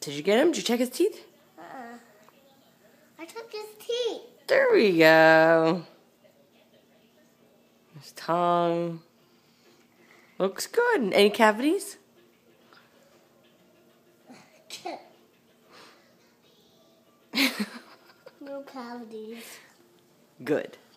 Did you get him? Did you check his teeth? I took his teeth. There we go. His tongue. Looks good. Any cavities? No cavities. Good.